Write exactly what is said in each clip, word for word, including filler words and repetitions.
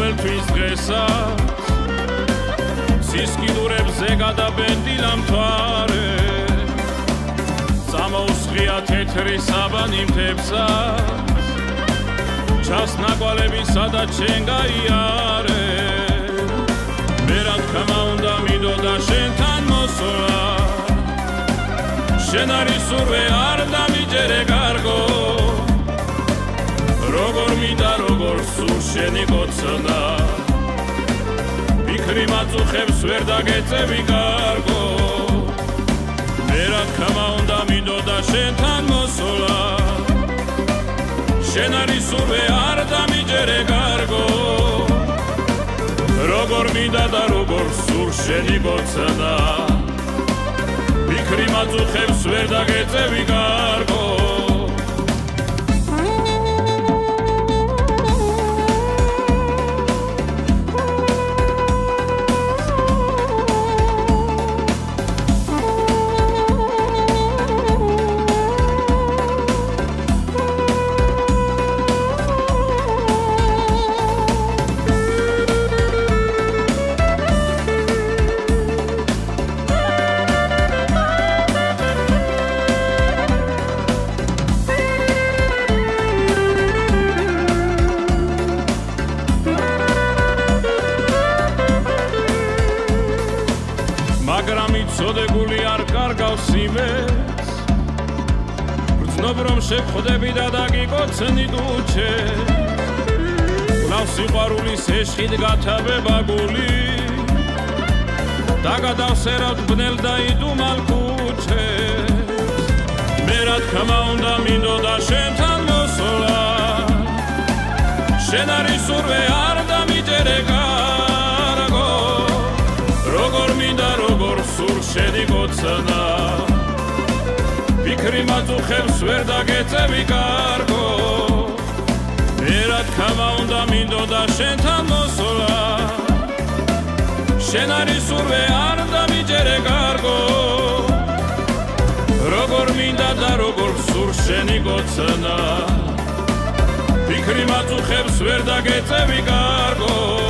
ყოველთვის დღესაც სისკიდურებზე გადაბენდილა მთვარე წამოუსხია თეთრი საბანი მთებსაც ჩასნა კვალებისა და შენ გაიარე მე რა თქმა უნდა მინდოდა შენთან მოსვლა შენ არის ურვე არ დამიჯერე კარგო როგორ მინდა როგორ სულ შენი გოცნა ფიქრი მაწუხებს ვერ დაგეწევი კარგო მე რა თქმა უნდა მინდოდა შენთან მოსვლა შენ არის ურვე არ დამიჯერე კარგო როგორ მინდა და როგორ სულ შენი გოცნა ფიქრი მაწუხებს ვერ დაგეწევი კარგო წოდებული არ კარგავს იმეს ვრძნობ რომ შეგხვდები და დაგიკოცნი დუჩე გლავს სიყვარულის ეშხით გათავება გული დაგადავსერავთ ბნელ და იდუმალ ქუჩეს მე რა თქმა უნდა მინდოდა შენთან მოსვლა შენ არის ურვე არ დამიჯერე კარგო როგორ მინდა როგორ სულ შენი გოცნა ფიქრი მაწუხებს ვერ დაგეწევი კარგო მე რა თქმა უნდა მინდოდა შენთან მოსვლა შენ არის ურვე არ დამიჯერე კარგო როგორ მინდა და როგორ სულ შენი გოცნა ფიქრი მაწუხებს ვერ დაგეწევი კარგო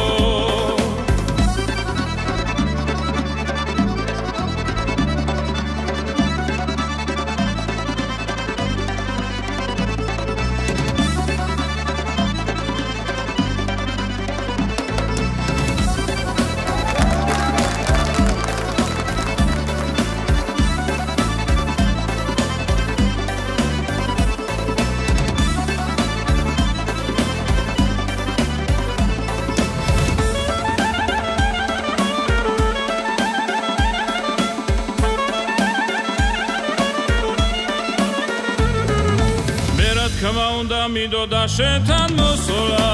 თქმა უნდა მინდოდა შენთან მოსვლა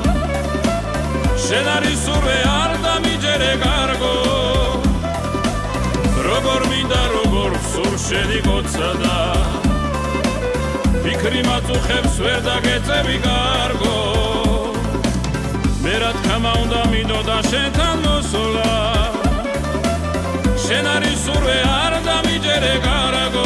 შენ არის ურვე არ დამიჯერე კარგო როგორ მინდა როგორ სულ შენი გოცნა ფიქრი მაწუხებს ვერ დაგეწევი კარგო მე რა თქმა უნდა მინდოდა შენთან მოსვლა შენ არის ურვე არ დამიჯერე კარგო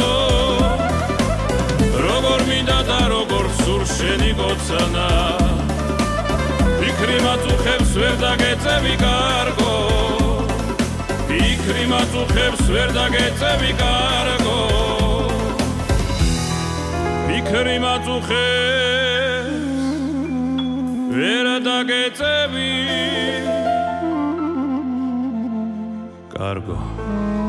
როგორ მინდა და როგორ სულ შენი გოცნა ფიქრი მაწუხებს ვერ დაგეწევი კარგო ფიქრი მაწუხებს ვერ დაგეწევი კარგო ფიქრი მაწუხებს ვერ დაგეწევი კარგო